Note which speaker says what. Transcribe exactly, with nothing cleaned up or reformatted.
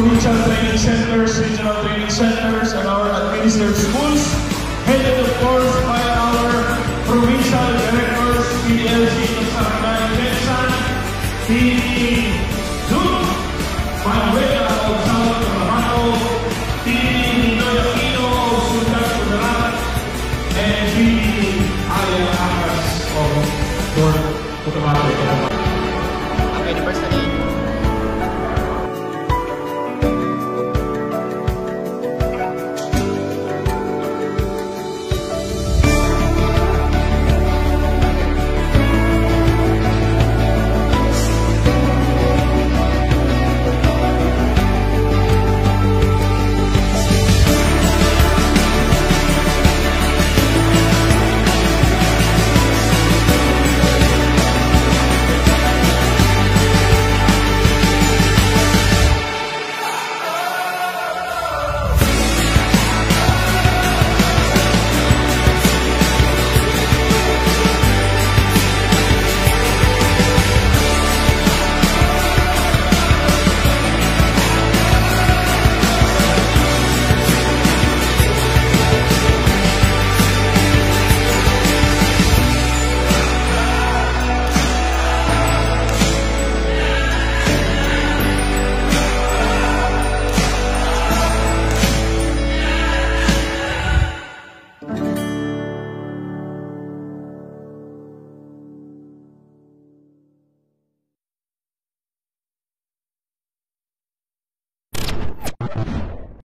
Speaker 1: provincial training centers, regional training centers, and our administered schools, headed of course by our provincial directors, P D L C Sarangay Quezon, P D Duke, Manuela of South Cotabato, P D Ninoy Aquino of Sundan Kudarat, and P D Alia Akas of North Cotabato.